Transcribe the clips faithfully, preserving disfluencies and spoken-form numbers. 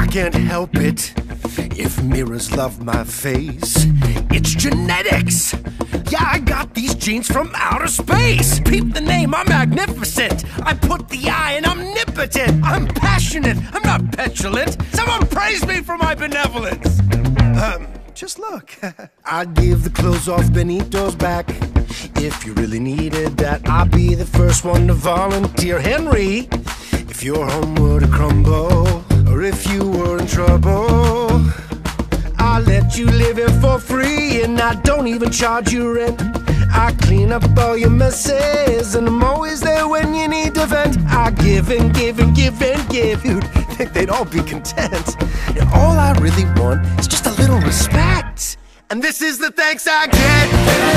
I can't help it if mirrors love my face. It's genetics. Yeah, I got these genes from outer space. Peep the name, I'm magnificent. I put the I in omnipotent. I'm passionate, I'm not petulant. Someone praise me for my benevolence. Um, just look. I'd give the clothes off Benito's back if you really needed that. I'll be the first one to volunteer. Henry, if your home were to crumble, or if you were in trouble, I'll let you live here for free, and I don't even charge you rent. I clean up all your messes, and I'm always there when you need to vent. I give and give and give and give. You'd think they'd all be content. And all I really want is just a little respect. And this is the thanks I get.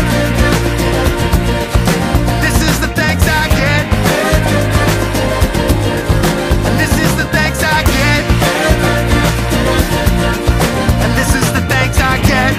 This is the thanks I get. And this is the thanks I get. And this is the thanks I get.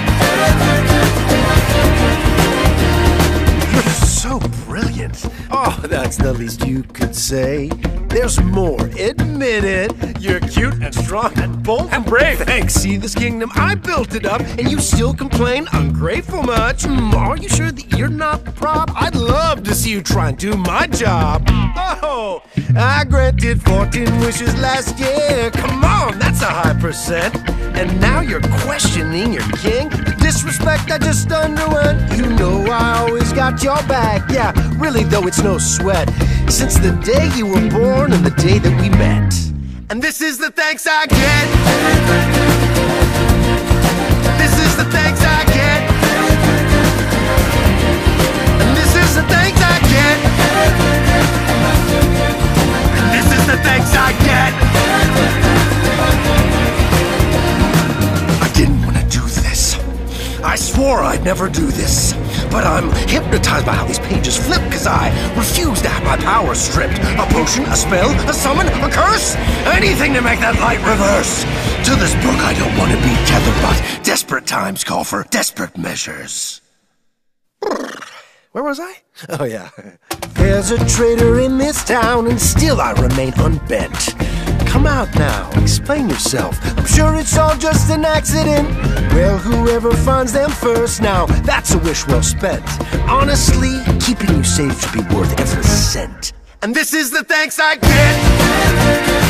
You're so brilliant. Oh, that's the least you could say. There's more, admit it. You're cute and strong and bold and brave. Thanks, see this kingdom, I built it up, and you still complain, ungrateful much. Mm, are you sure that you're not the prop? I'd love to see you try and do my job. Oh, I granted fourteen wishes last year. Come on, that's a high percent. And now you're questioning your king? The disrespect I just underwent. You know I always got your back. Yeah, really though, it's no sweat. Since the day you were born and the day that we met. And this is the thanks I get. This is the thanks I get. And this is the thanks I get. And this is the thanks I get. I didn't want to do this. I swore I'd never do this. But I'm hypnotized by how these pages flip, cause I refuse to have my powers stripped. A potion, a spell, a summon, a curse, anything to make that light reverse. To this book I don't want to be tethered, but desperate times call for desperate measures. Where was I? Oh yeah. There's a traitor in this town, and still I remain unbent. Come out now, explain yourself. I'm sure it's all just an accident. Well, whoever finds them first now, that's a wish well spent. Honestly, keeping you safe should be worth every cent. And this is the thanks I get.